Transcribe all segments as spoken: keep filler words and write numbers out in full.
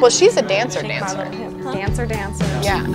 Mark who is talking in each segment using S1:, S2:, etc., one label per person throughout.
S1: Well, she's a dancer, dancer.
S2: Huh? Dancer, dancer.
S1: Yeah.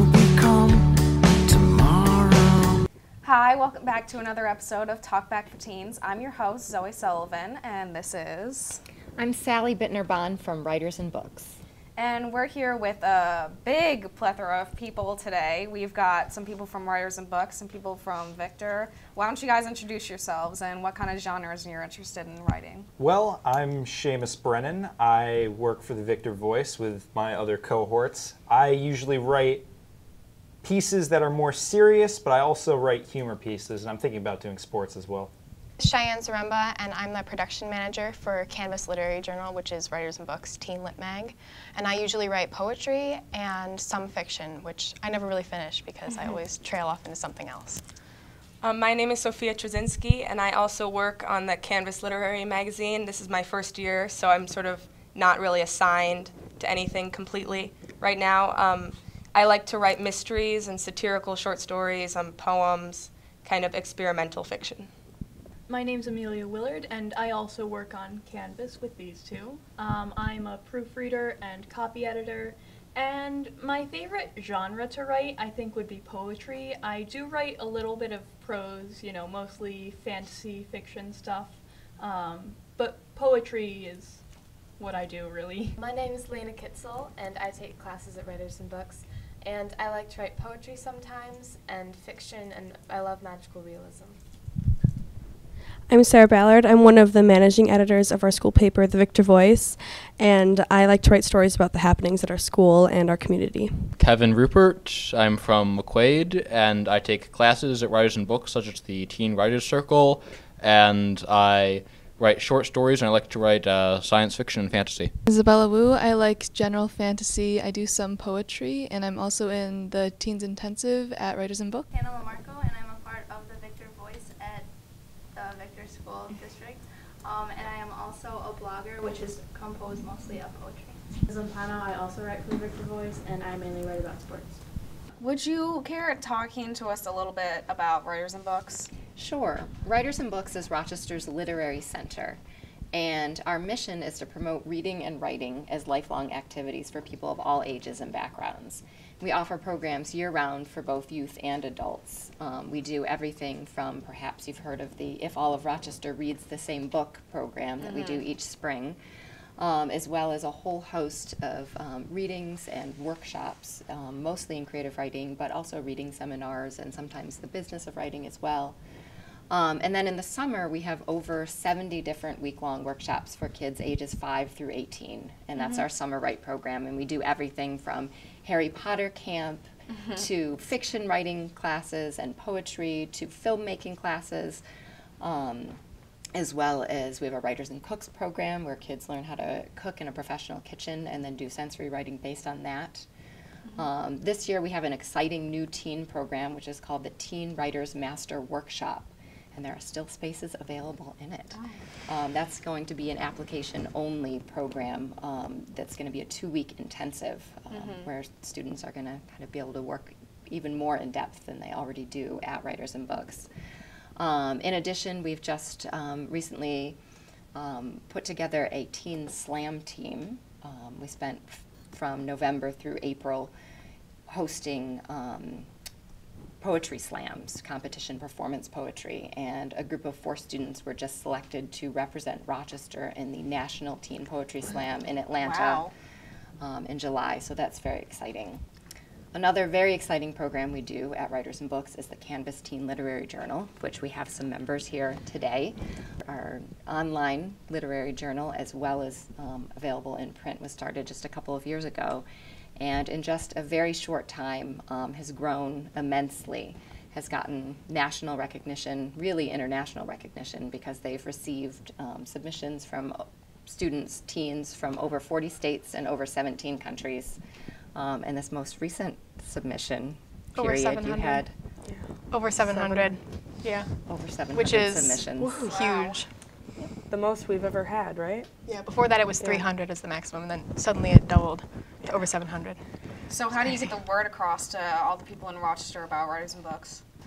S2: Hi, welcome back to another episode of Talk Back for Teens. I'm your host, Zoë Sullivan, and this is...
S3: I'm Sally Bittner Bonn from Writers and Books.
S2: And we're here with a big plethora of people today. We've got some people from Writers and Books, some people from Victor. Why don't you guys introduce yourselves and what kind of genres you're interested in writing?
S4: Well, I'm Seamus Brennan. I work for the Victor Voice with my other cohorts. I usually write pieces that are more serious, but I also write humor pieces, and I'm thinking about doing sports as well.
S5: Cheyenne Zaremba, and I'm the production manager for Canvas Literary Journal, which is Writers and Books Teen Lit Mag. And I usually write poetry and some fiction, which I never really finish because mm-hmm. I always trail off into something else.
S6: Um, my name is Sophia Trzynski, and I also work on the Canvas Literary Magazine. This is my first year, so I'm sort of not really assigned to anything completely right now. Um, I like to write mysteries and satirical short stories, um, poems, kind of experimental fiction.
S7: My name's Amelia Willard, and I also work on Canvas with these two. Um, I'm a proofreader and copy editor, and my favorite genre to write, I think, would be poetry. I do write a little bit of prose, you know, mostly fantasy fiction stuff, um, but poetry is what I do, really.
S8: My name is Lena Kitzel, and I take classes at Writers and Books, and I like to write poetry sometimes, and fiction, and I love magical realism.
S9: I'm Sarah Ballard. I'm one of the managing editors of our school paper, The Victor Voice, and I like to write stories about the happenings at our school and our community.
S10: Kevin Rupert. I'm from McQuaid, and I take classes at Writers and Books, such as the Teen Writers Circle, and I write short stories, and I like to write uh, science fiction and fantasy.
S11: Isabella Wu. I like general fantasy. I do some poetry, and I'm also in the Teens Intensive at Writers and Books.
S12: Hannah Lamarco, and I'm a part of the Victor Voice at the Victor School District, um, and I am also a blogger, which is composed mostly of poetry.
S13: Zampano, I also write for the Victor Voice, and I mainly write about sports.
S2: Would you care talking to us a little bit about Writers and Books?
S3: Sure. Writers and Books is Rochester's literary center, and our mission is to promote reading and writing as lifelong activities for people of all ages and backgrounds. We offer programs year-round for both youth and adults. Um, we do everything from, perhaps you've heard of the If All of Rochester Reads the Same Book program that mm-hmm. we do each spring, um, as well as a whole host of um, readings and workshops, um, mostly in creative writing, but also reading seminars and sometimes the business of writing as well. Um, and then in the summer, we have over seventy different week-long workshops for kids ages five through eighteen, and that's mm-hmm. our summer write program. And we do everything from Harry Potter camp mm-hmm. to fiction writing classes and poetry to filmmaking classes, um, as well as we have a Writers and Cooks program where kids learn how to cook in a professional kitchen and then do sensory writing based on that. Mm-hmm. Um, this year, we have an exciting new teen program, which is called the Teen Writers Master Workshop. And there are still spaces available in it. Oh. Um, that's going to be an application-only program um, that's going to be a two-week intensive um, mm-hmm. where students are going to kind of be able to work even more in depth than they already do at Writers and Books. Um, in addition, we've just um, recently um, put together a teen slam team. Um, we spent f from November through April hosting um, poetry slams, competition performance poetry, and a group of four students were just selected to represent Rochester in the National Teen Poetry Slam in Atlanta
S2: wow.
S3: um, in July, so that's very exciting. Another very exciting program we do at Writers and Books is the Canvas Teen Literary Journal, which we have some members here today. Our online literary journal, as well as um, available in print, was started just a couple of years ago, and in just a very short time um, has grown immensely, has gotten national recognition, really international recognition, because they've received um, submissions from students, teens from over forty states and over seventeen countries. Um, and this most recent submission
S5: over
S3: period, you had
S5: yeah. over seven hundred,
S3: seven,
S5: yeah,
S3: over seven hundred
S5: which is
S3: submissions.
S5: Woo, huge.
S1: The most we've ever had, right?
S5: Yeah, before that it was yeah. three hundred as the maximum, and then suddenly it doubled to over seven hundred.
S2: So how do you get the word across to all the people in Rochester about Writers and Books?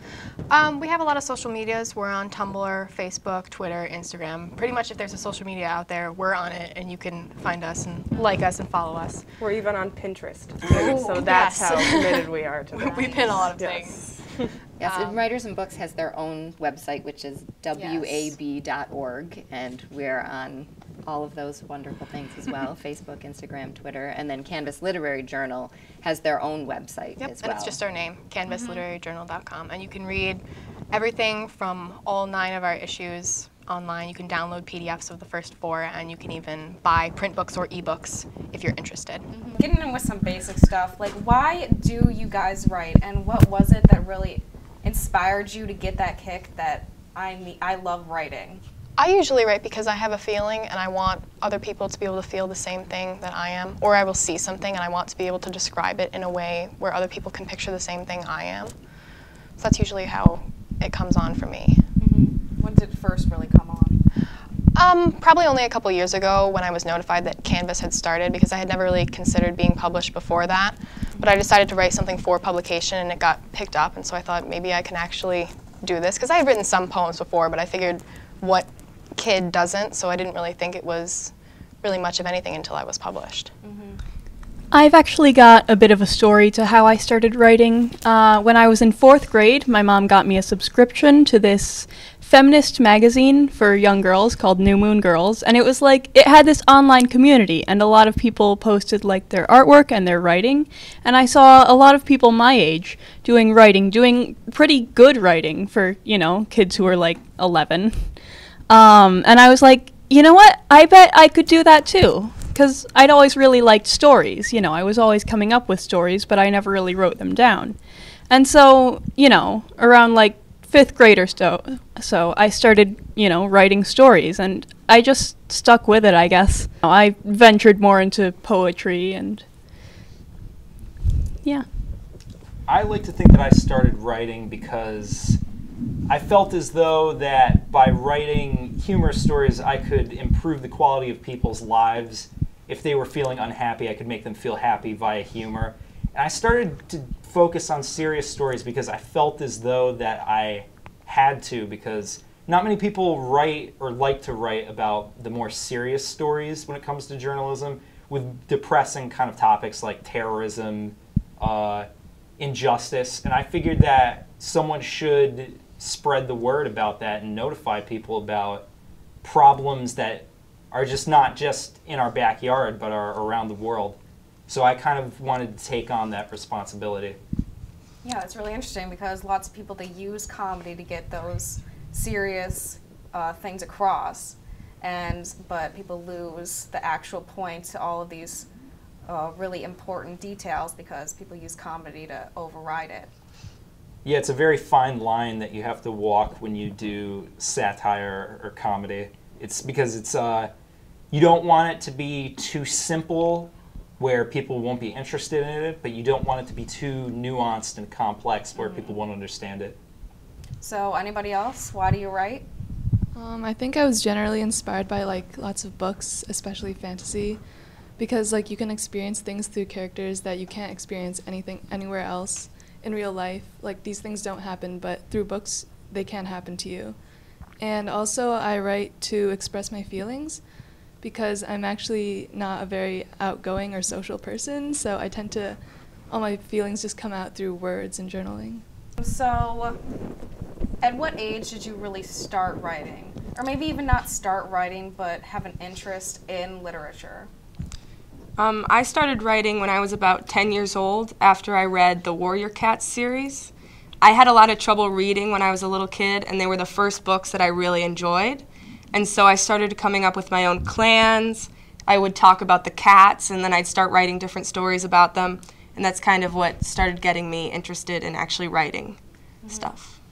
S5: Um, we have a lot of social medias. We're on Tumblr, Facebook, Twitter, Instagram. Pretty much if there's a social media out there, we're on it, and you can find us and like us and follow us.
S1: We're even on Pinterest, too, so that's
S5: yes.
S1: how committed we are to that.
S5: We pin a lot of
S1: Yes.
S5: things.
S3: Yes,
S5: Um,
S3: and Writers and Books has their own website, which is W A B dot org, and we're on all of those wonderful things as well, Facebook, Instagram, Twitter, and then Canvas Literary Journal has their own website
S5: Yep,
S3: as well.
S5: and it's just our name, canvas literary journal dot com, and you can read everything from all nine of our issues online. You can download P D Fs of the first four, and you can even buy print books or ebooks if you're interested.
S2: Mm-hmm. Getting in with some basic stuff, like why do you guys write, and what was it that really inspired you to get that kick that I ne- I love writing?
S5: I usually write because I have a feeling and I want other people to be able to feel the same thing that I am, or I will see something and I want to be able to describe it in a way where other people can picture the same thing I am. So that's usually how it comes on for me.
S2: Mm-hmm. When did it first really come on?
S5: Um, probably only a couple years ago when I was notified that Canvas had started, because I had never really considered being published before that. But I decided to write something for publication and it got picked up, and so I thought maybe I can actually do this, because I had written some poems before, but I figured what kid doesn't, so I didn't really think it was really much of anything until I was published.
S2: Mm-hmm.
S14: I've actually got a bit of a story to how I started writing. Uh, when I was in fourth grade, my mom got me a subscription to this feminist magazine for young girls called New Moon Girls, and it was like, it had this online community, and a lot of people posted like their artwork and their writing, and I saw a lot of people my age doing writing, doing pretty good writing for, you know, kids who were like eleven. Um, and I was like, you know what, I bet I could do that too. Because I'd always really liked stories, you know, I was always coming up with stories, but I never really wrote them down. And so, you know, around like fifth grade or so, so I started, you know, writing stories, and I just stuck with it, I guess. I ventured more into poetry, and yeah.
S4: I like to think that I started writing because I felt as though that by writing humorous stories, I could improve the quality of people's lives. If they were feeling unhappy, I could make them feel happy via humor. And I started to focus on serious stories because I felt as though that I had to, because not many people write or like to write about the more serious stories when it comes to journalism, with depressing kind of topics like terrorism, uh, injustice. And I figured that someone should spread the word about that and notify people about problems that are just not just in our backyard, but are around the world. So I kind of wanted to take on that responsibility.
S2: Yeah, that's really interesting, because lots of people, they use comedy to get those serious uh, things across, and but people lose the actual point to all of these uh, really important details because people use comedy to override it.
S4: Yeah, it's a very fine line that you have to walk when you do satire or comedy. It's because it's uh, you don't want it to be too simple where people won't be interested in it, but you don't want it to be too nuanced and complex where mm. people won't understand it.
S2: So anybody else? Why do you write?
S11: Um, I think I was generally inspired by like lots of books, especially fantasy, because like you can experience things through characters that you can't experience anything anywhere else in real life. Like these things don't happen, but through books they can happen to you. And also I write to express my feelings, because I'm actually not a very outgoing or social person, so I tend to, all my feelings just come out through words and journaling.
S2: So, at what age did you really start writing? Or maybe even not start writing, but have an interest in literature?
S6: Um, I started writing when I was about ten years old after I read the Warrior Cats series. I had a lot of trouble reading when I was a little kid, and they were the first books that I really enjoyed. And so I started coming up with my own clans. I would talk about the cats, and then I'd start writing different stories about them. And that's kind of what started getting me interested in actually writing mm-hmm. stuff.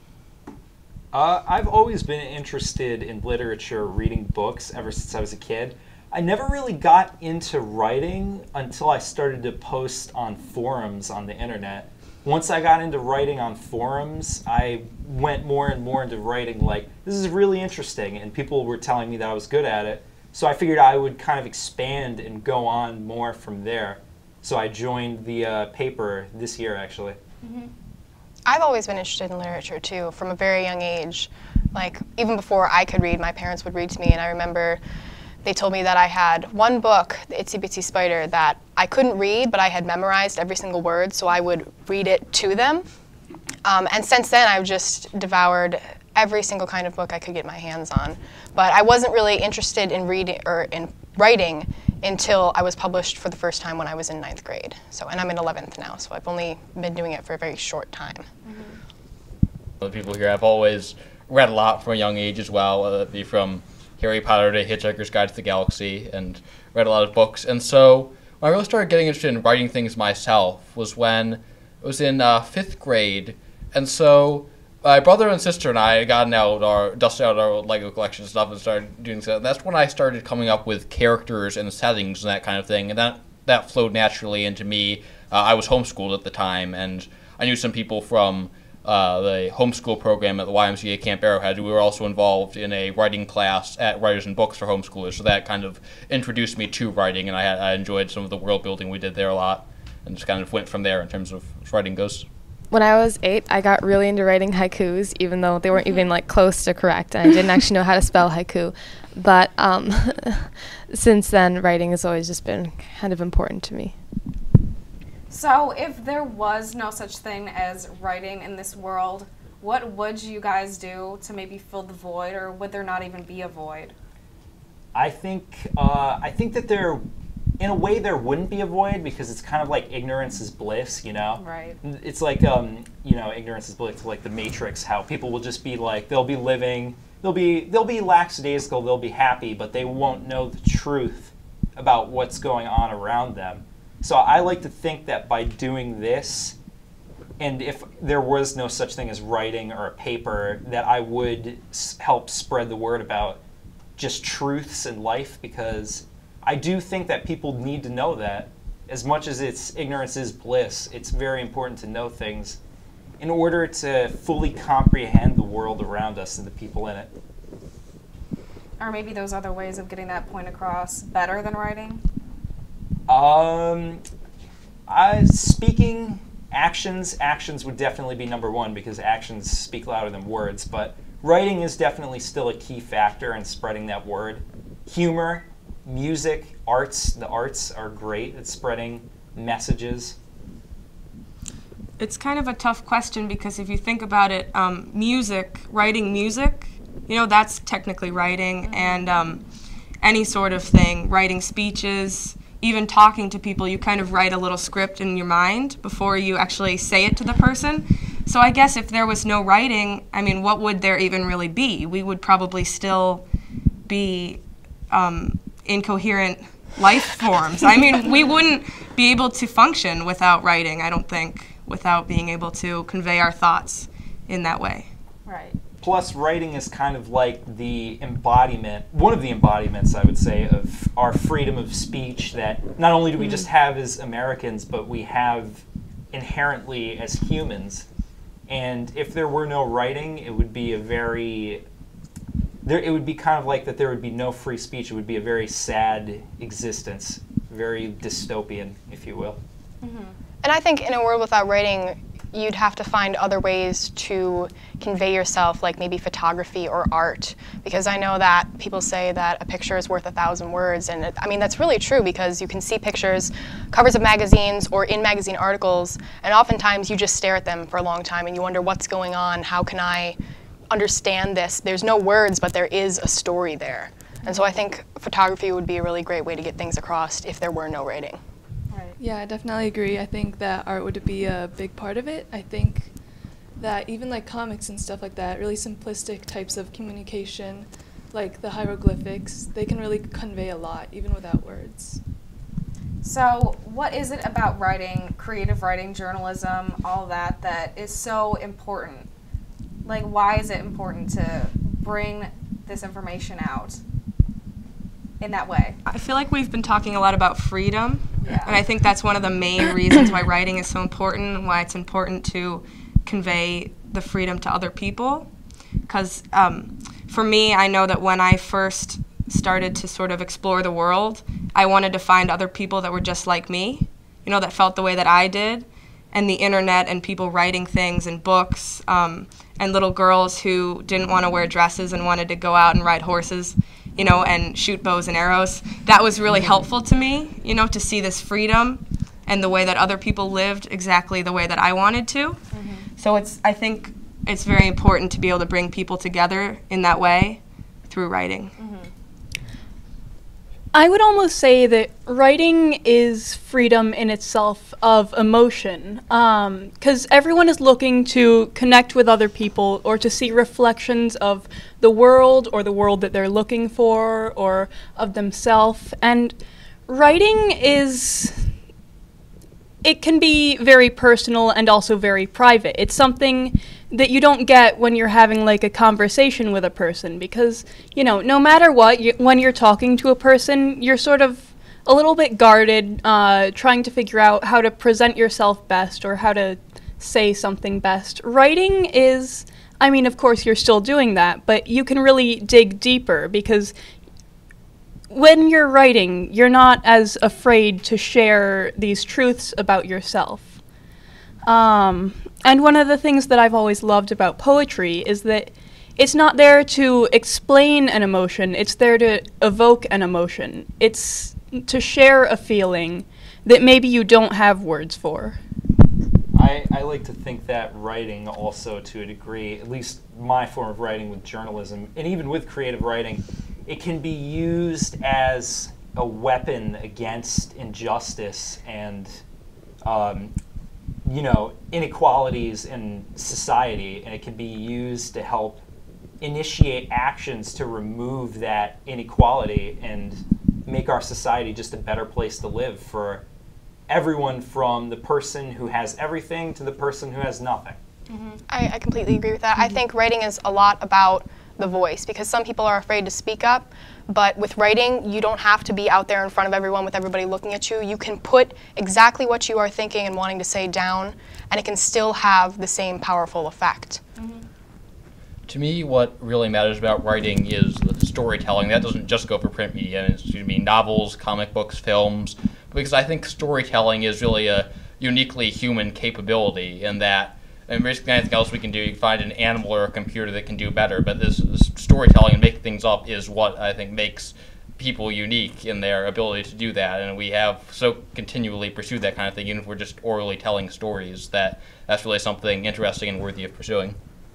S4: Uh, I've always been interested in literature, reading books, ever since I was a kid. I never really got into writing until I started to post on forums on the internet. Once I got into writing on forums, I went more and more into writing like, this is really interesting, and people were telling me that I was good at it. So I figured I would kind of expand and go on more from there. So I joined the uh, paper this year, actually.
S2: Mm-hmm.
S5: I've always been interested in literature too, from a very young age. Like, even before I could read, my parents would read to me, and I remember they told me that I had one book, The Itsy Bitsy Spider, that I couldn't read, but I had memorized every single word, so I would read it to them. Um, and since then, I've just devoured every single kind of book I could get my hands on. But I wasn't really interested in reading or in writing until I was published for the first time when I was in ninth grade. So, and I'm in eleventh now, so I've only been doing it for a very short time.
S10: Mm-hmm. The people here have always read a lot from a young age as well, whether it be from Harry Potter to Hitchhiker's Guide to the Galaxy, and read a lot of books. And so when I really started getting interested in writing things myself was when I was in uh, fifth grade. And so my brother and sister and I had gotten out our, dusted out our Lego collection and stuff and started doing so. And that's when I started coming up with characters and settings and that kind of thing. And that, that flowed naturally into me. Uh, I was homeschooled at the time, and I knew some people from uh, the homeschool program at the Y M C A Camp Arrowhead who were also involved in a writing class at Writers and Books for homeschoolers. So that kind of introduced me to writing, and I, had, I enjoyed some of the world building we did there a lot, and just kind of went from there in terms of writing goes.
S15: When I was eight, I got really into writing haikus, even though they weren't even like close to correct, and I didn't actually know how to spell haiku. But um, since then, writing has always just been kind of important to me.
S2: So if there was no such thing as writing in this world, what would you guys do to maybe fill the void, or would there not even be a void?
S4: I think uh, I think that there, in a way, there wouldn't be a void, because it's kind of like ignorance is bliss, you know?
S2: Right.
S4: It's like, um, you know, ignorance is bliss, like the Matrix, how people will just be like, they'll be living, they'll be, they'll be lackadaisical, they'll be happy, but they won't know the truth about what's going on around them. So I like to think that by doing this, and if there was no such thing as writing or a paper, that I would s help spread the word about just truths in life, because I do think that people need to know that. As much as it's ignorance is bliss, it's very important to know things in order to fully comprehend the world around us and the people in it.
S2: Or maybe those other ways of getting that point across better than writing?
S4: Um, I, speaking, actions, actions would definitely be number one, because actions speak louder than words, but writing is definitely still a key factor in spreading that word. Humor, music, arts, the arts are great at spreading messages.
S6: It's kind of a tough question, because if you think about it, um, music, writing music, you know, that's technically writing, and um, any sort of thing, writing speeches, even talking to people, you kind of write a little script in your mind before you actually say it to the person. So I guess if there was no writing, I mean, what would there even really be? We would probably still be um, incoherent life forms. I mean, we wouldn't be able to function without writing, I don't think, without being able to convey our thoughts in that way.
S2: Right.
S4: Plus, writing is kind of like the embodiment, one of the embodiments, I would say, of our freedom of speech that not only do we just have as Americans, but we have inherently as humans. And if there were no writing, it would be a very, there, it would be kind of like that there would be no free speech. It would be a very sad existence, very dystopian, if you will.
S5: Mm-hmm. And I think in a world without writing, you'd have to find other ways to convey yourself, like maybe photography or art, because I know that people say that a picture is worth a thousand words, and it, I mean that's really true, because you can see pictures, covers of magazines or in magazine articles, and oftentimes you just stare at them for a long time and you wonder what's going on, how can I understand this? There's no words, but there is a story there. And so I think photography would be a really great way to get things across if there were no writing.
S11: Yeah, I definitely agree. I think that art would be a big part of it. I think that even like comics and stuff like that, really simplistic types of communication, like the hieroglyphics, they can really convey a lot, even without words.
S2: So what is it about writing, creative writing, journalism, all that, that is so important? Like, why is it important to bring this information out in that way?
S6: I feel like we've been talking a lot about freedom,
S2: yeah.
S6: and I think that's one of the main reasons why writing is so important, and why it's important to convey the freedom to other people. Because um, for me, I know that when I first started to sort of explore the world, I wanted to find other people that were just like me, you know, that felt the way that I did. and the internet and people writing things and books, um, and little girls who didn't want to wear dresses and wanted to go out and ride horses, you know, and shoot bows and arrows. That was really helpful to me, you know, to see this freedom and the way that other people lived exactly the way that I wanted to. Mm-hmm. So it's, I think it's very important to be able to bring people together in that way through writing. Mm-hmm.
S14: I would almost say that writing is freedom in itself of emotion, because um, everyone is looking to connect with other people or to see reflections of the world or the world that they're looking for or of themselves. And writing is, it can be very personal and also very private. It's something that you don't get when you're having like a conversation with a person, because, you know, no matter what, you, when you're talking to a person, you're sort of a little bit guarded, uh, trying to figure out how to present yourself best or how to say something best. Writing is, I mean, of course you're still doing that, but you can really dig deeper, because when you're writing, you're not as afraid to share these truths about yourself. Um, and one of the things that I've always loved about poetry is that it's not there to explain an emotion, it's there to evoke an emotion. It's to share a feeling that maybe you don't have words for.
S4: I, I like to think that writing also, to a degree, at least my form of writing with journalism, and even with creative writing, it can be used as a weapon against injustice and um, you know, inequalities in society, and it can be used to help initiate actions to remove that inequality and make our society just a better place to live for everyone, from the person who has everything to the person who has nothing.
S5: Mm-hmm. I, I completely agree with that. Mm-hmm. I think writing is a lot about the voice, because some people are afraid to speak up, but with writing, you don't have to be out there in front of everyone with everybody looking at you. You can put exactly what you are thinking and wanting to say down, and it can still have the same powerful effect. Mm-hmm.
S10: To me, what really matters about writing is the storytelling. That doesn't just go for print media. It's to me novels, comic books, films, because I think storytelling is really a uniquely human capability in that, and basically anything else we can do, you can find an animal or a computer that can do better, but this, this storytelling and making things up is what I think makes people unique in their ability to do that, and we have so continually pursued that kind of thing, even if we're just orally telling stories, that that's really something interesting and worthy of pursuing.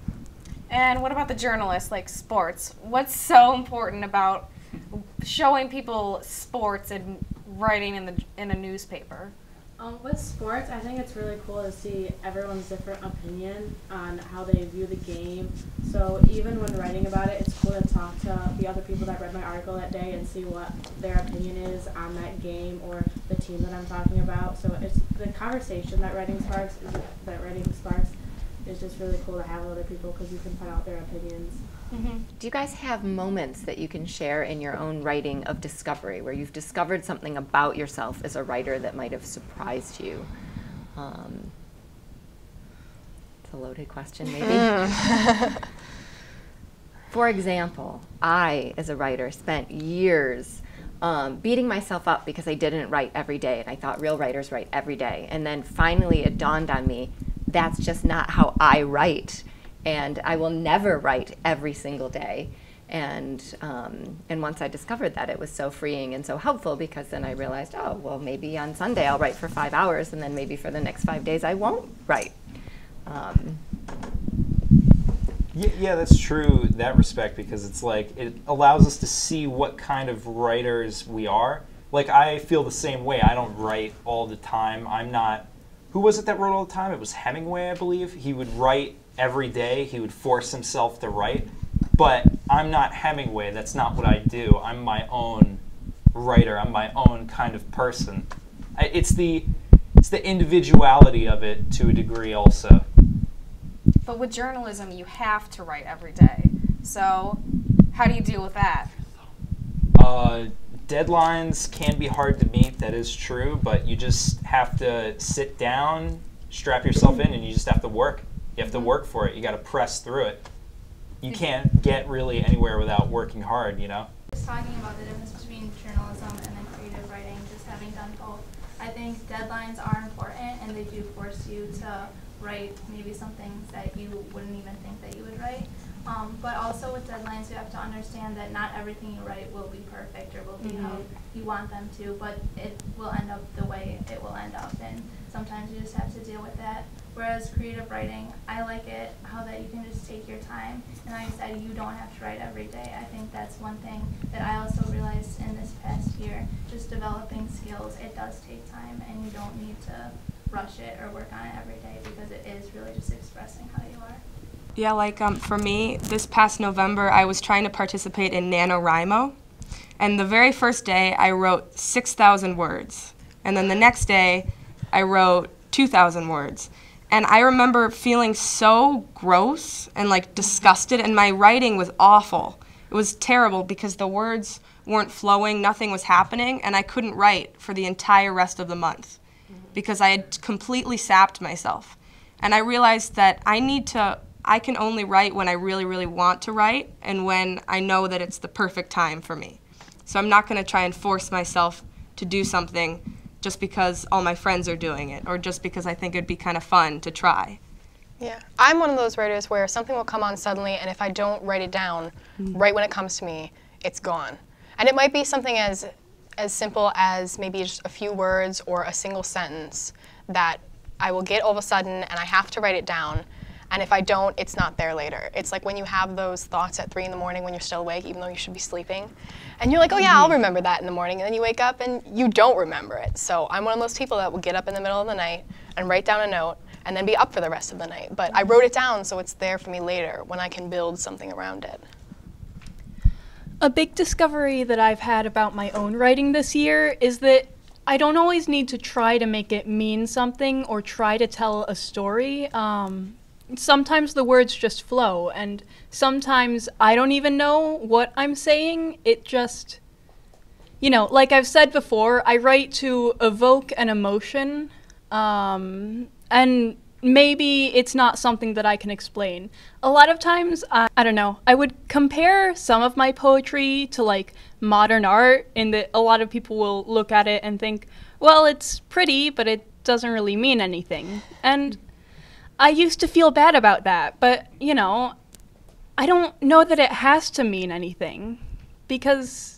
S2: And what about the journalists, like sports? What's so important about showing people sports and writing in the in a newspaper?
S13: Um, with sports, I think it's really cool to see everyone's different opinion on how they view the game. So even when writing about it, it's cool to talk to the other people that read my article that day and see what their opinion is on that game or the team that I'm talking about. So it's the conversation that writing sparks is, that writing sparks is just really cool to have with other people, because you can find out their opinions.
S3: Mm-hmm. Do you guys have moments that you can share in your own writing of discovery, where you've discovered something about yourself as a writer that might have surprised you? Um, it's a loaded question, maybe. For example, I, as a writer, spent years um, beating myself up because I didn't write every day, and I thought real writers write every day. And then finally it dawned on me, that's just not how I write. And I will never write every single day. And um, and once I discovered that, it was so freeing and so helpful, because then I realized, oh, well, maybe on Sunday I'll write for five hours, and then maybe for the next five days I won't write. Um,
S4: yeah, yeah, that's true in that respect, because it's like it allows us to see what kind of writers we are. Like, I feel the same way. I don't write all the time. I'm not... Who was it that wrote all the time? It was Hemingway, I believe. He would write every day. He would force himself to write. But I'm not Hemingway. That's not what I do. I'm my own writer. I'm my own kind of person. I, it's the it's the individuality of it to a degree also.
S2: But with journalism, you have to write every day. So how do you deal with that?
S4: Uh, deadlines can be hard to meet. That is true. But you just have to sit down, strap yourself in, and you just have to work. You have to work for it. You got to press through it. You can't get really anywhere without working hard, you know?
S12: Just talking about the difference between journalism and then creative writing, just having done both. I think think deadlines are important, and they do force you to write maybe some things that you wouldn't even think that you would write. Um, but also with deadlines, you have to understand that not everything you write will be perfect or will be mm-hmm. how you want them to, but it will end up the way it will end up, and sometimes you just have to deal with that. Whereas creative writing, I like it how that you can just take your time, and like I said, you don't have to write every day. I think that's one thing that I also realized in this past year, just developing skills, it does take time, and you don't need to rush it or work on it every day because it is really just expressing how you are.
S6: Yeah, like um, for me, this past November, I was trying to participate in NaNoWriMo, and the very first day, I wrote six thousand words, and then the next day, I wrote two thousand words. And I remember feeling so gross and like disgusted, and my writing was awful. It was terrible because the words weren't flowing, nothing was happening, and I couldn't write for the entire rest of the month because I had completely sapped myself. And I realized that I need to, I can only write when I really, really want to write and when I know that it's the perfect time for me. So I'm not going to try and force myself to do something just because all my friends are doing it, or just because I think it'd be kind of fun to try.
S5: Yeah, I'm one of those writers where something will come on suddenly, and if I don't write it down, mm-hmm. right when it comes to me, it's gone. And it might be something as, as simple as maybe just a few words or a single sentence that I will get all of a sudden, and I have to write it down. And if I don't, it's not there later. It's like when you have those thoughts at three in the morning when you're still awake, even though you should be sleeping. And you're like, oh yeah, I'll remember that in the morning. And then you wake up and you don't remember it. So I'm one of those people that will get up in the middle of the night and write down a note and then be up for the rest of the night. But I wrote it down so it's there for me later when I can build something around it.
S14: A big discovery that I've had about my own writing this year is that I don't always need to try to make it mean something or try to tell a story. Um, Sometimes the words just flow, and sometimes I don't even know what I'm saying. It just, you know, like I've said before, I write to evoke an emotion, um, and maybe it's not something that I can explain. A lot of times, I, I don't know, I would compare some of my poetry to like modern art, in that a lot of people will look at it and think, well, it's pretty, but it doesn't really mean anything. And I used to feel bad about that, but, you know, I don't know that it has to mean anything, because,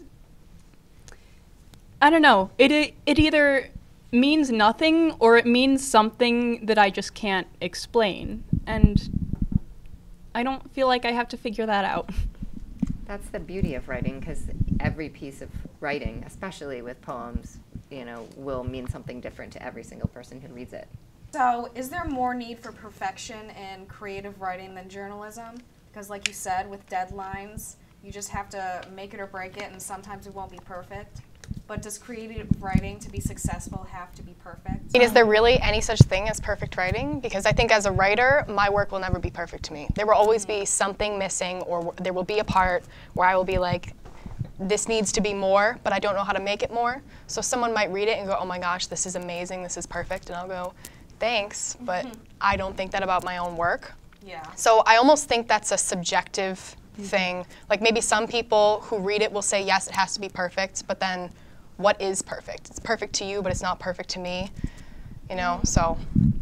S14: I don't know, it, it, it either means nothing or it means something that I just can't explain, and I don't feel like I have to figure that out.
S3: That's the beauty of writing, because every piece of writing, especially with poems, you know, will mean something different to every single person who reads it.
S2: So, is there more need for perfection in creative writing than journalism? Because like you said, with deadlines, you just have to make it or break it, and sometimes it won't be perfect. But does creative writing, to be successful, have to be perfect?
S5: I mean, is there really any such thing as perfect writing? Because I think as a writer, my work will never be perfect to me. There will always be something missing, or there will be a part where I will be like, this needs to be more, but I don't know how to make it more. So someone might read it and go, oh my gosh, this is amazing, this is perfect, and I'll go, thanks, but mm-hmm. I don't think that about my own work.
S2: Yeah.
S5: So I almost think that's a subjective mm-hmm. thing. Like maybe some people who read it will say, yes, it has to be perfect, but then what is perfect? It's perfect to you, but it's not perfect to me, you know, so.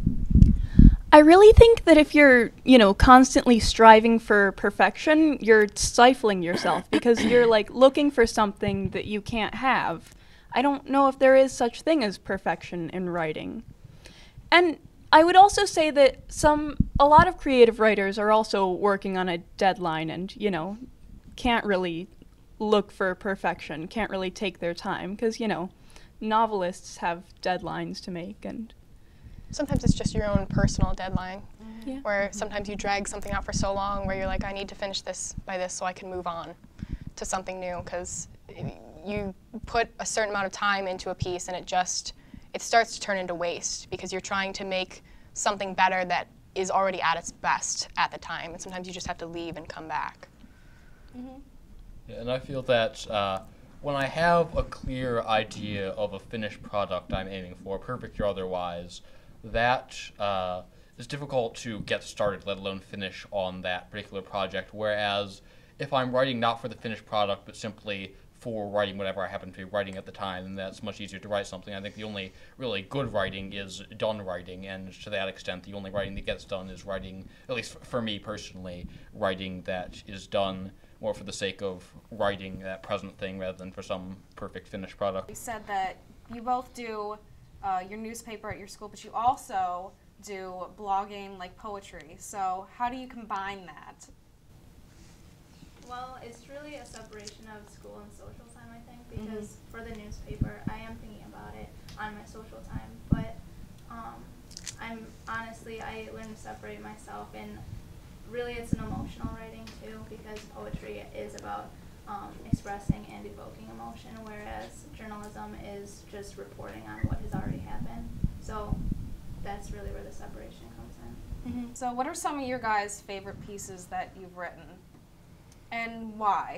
S14: I really think that if you're, you know, constantly striving for perfection, you're stifling yourself because you're like looking for something that you can't have. I don't know if there is such thing as perfection in writing. And I would also say that some, a lot of creative writers are also working on a deadline and, you know, can't really look for perfection, can't really take their time because, you know, novelists have deadlines to make. And
S5: sometimes it's just your own personal deadline,
S14: mm-hmm. yeah.
S5: where sometimes you drag something out for so long where you're like, I need to finish this by this so I can move on to something new, because you put a certain amount of time into a piece and it just, it starts to turn into waste because you're trying to make something better that is already at its best at the time, and sometimes you just have to leave and come back.
S2: Mm-hmm.
S10: Yeah, and I feel that uh, when I have a clear idea of a finished product I'm aiming for, perfect or otherwise, that uh, is difficult to get started, let alone finish on that particular project. Whereas if I'm writing not for the finished product, but simply for writing whatever I happen to be writing at the time, and that's much easier to write something. I think the only really good writing is done writing, and to that extent, the only writing that gets done is writing, at least for me personally, writing that is done more for the sake of writing that present thing rather than for some perfect finished product.
S2: You said that you both do uh, your newspaper at your school, but you also do blogging, like poetry. So how do you combine that?
S12: Well, it's really a separation of school and social time, I think, because mm-hmm. for the newspaper, I am thinking about it on my social time, but um, I'm honestly, I learned to separate myself, and really it's an emotional writing too, because poetry is about um, expressing and evoking emotion, whereas journalism is just reporting on what has already happened. So that's really where the separation comes in.
S2: Mm-hmm. So what are some of your guys' favorite pieces that you've written? And why?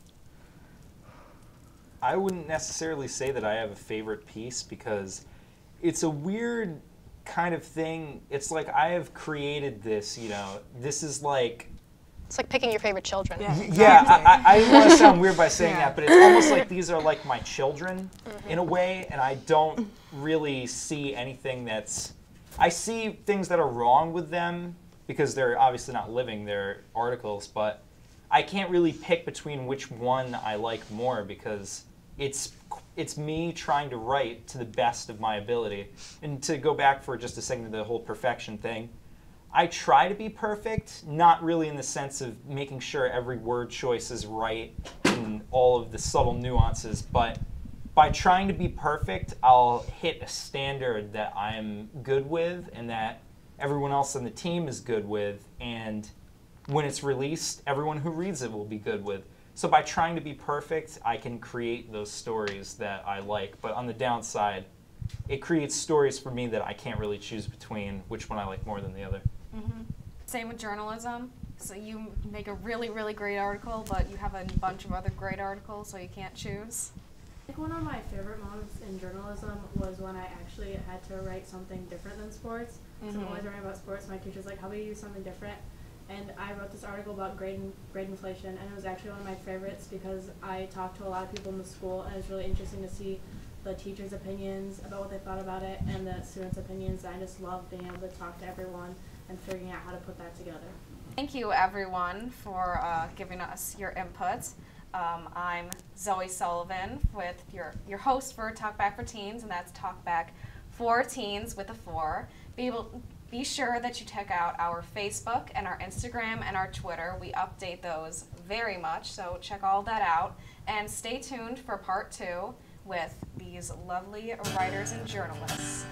S4: I wouldn't necessarily say that I have a favorite piece because it's a weird kind of thing. It's like I have created this, you know, this is like...
S5: It's like picking your favorite children.
S4: Yeah, yeah I, I didn't want to sound weird by saying yeah. that, but it's almost like these are like my children mm-hmm. in a way, and I don't really see anything that's... I see things that are wrong with them because they're obviously not living, they're articles, but I can't really pick between which one I like more because it's it's me trying to write to the best of my ability. And to go back for just a second to the whole perfection thing, I try to be perfect, not really in the sense of making sure every word choice is right and all of the subtle nuances, but by trying to be perfect, I'll hit a standard that I'm good with and that everyone else on the team is good with, and when it's released, everyone who reads it will be good with. So by trying to be perfect, I can create those stories that I like. But on the downside, it creates stories for me that I can't really choose between which one I like more than the other.
S2: Mm-hmm. Same with journalism. So you make a really, really great article, but you have a bunch of other great articles, so you can't choose.
S13: I think one of my favorite moments in journalism was when I actually had to write something different than sports. Mm-hmm. So I'm always writing about sports. My teacher's like, how about you do something different? And I wrote this article about grade, grade inflation, and it was actually one of my favorites because I talked to a lot of people in the school, and it was really interesting to see the teachers' opinions about what they thought about it and the students' opinions. I just love being able to talk to everyone and figuring out how to put that together.
S2: Thank you, everyone, for uh, giving us your input. Um, I'm Zoë Sullivan, with your, your host for Talk Back for Teens, and that's Talk Back for Teens with a four. Be able Be sure that you check out our Facebook and our Instagram and our Twitter. We update those very much, so check all that out. And stay tuned for part two with these lovely writers and journalists.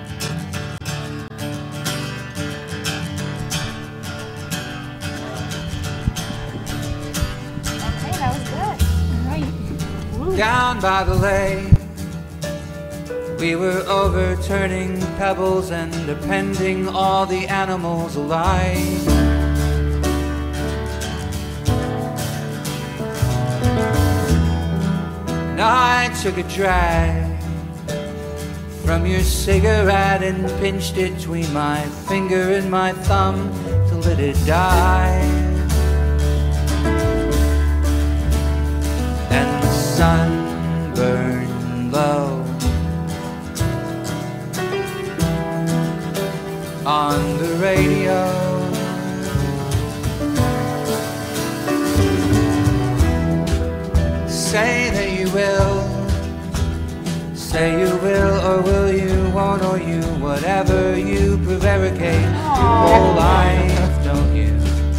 S2: Okay, that was good. All right. Woo.
S16: Down by the lake, we were overturning pebbles and appending all the animals alive. And I took a drag from your cigarette and pinched it between my finger and my thumb to let it die. And the sun burned low on the radio. Say that you will, say you will, or will you, won't, or you, whatever you prevaricate your whole life, don't you?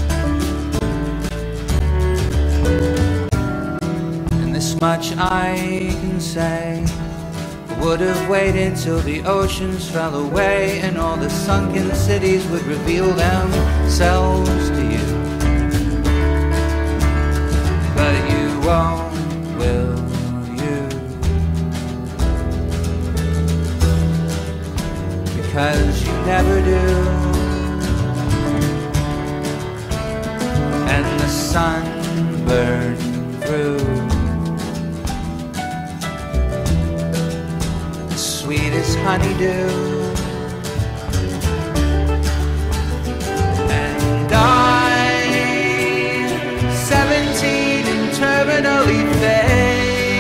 S16: And this much I can say, would have waited till the oceans fell away and all the sunken cities would reveal themselves to you. But you won't, will you? Because you never do. And the sun burned through sweet as honeydew, and I'm seventeen and terminally fake.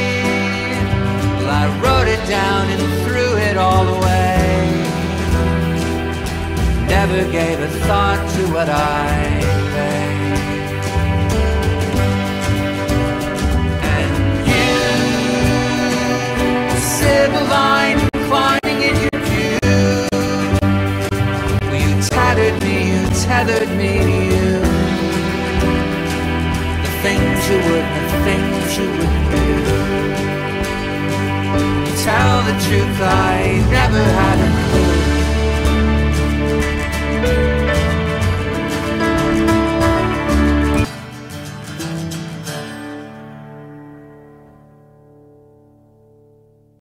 S16: never gave a thought to what I made. And you, silver line reclining in your pew, well, you tattered me, you tethered me to you. The things you would, the things you wouldn't do. To tell the truth, I never had a